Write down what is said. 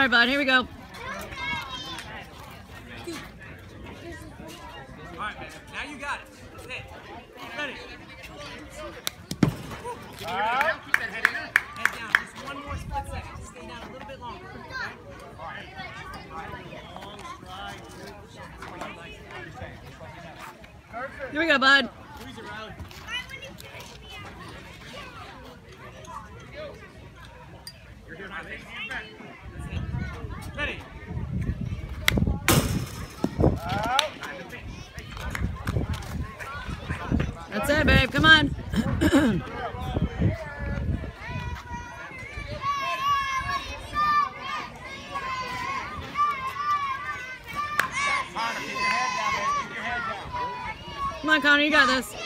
right, bud. Here we go. All right, man. Now you got it. That's it. Ready. Keep that head in. Head down. Just one more split second. Stay down a little bit longer. Okay? All right. Long stride. Perfect. Here we go, bud. Squeeze it, Riley. You're here. Nice. Ready. That's it, babe. Come on. Come on, Connor. You got this.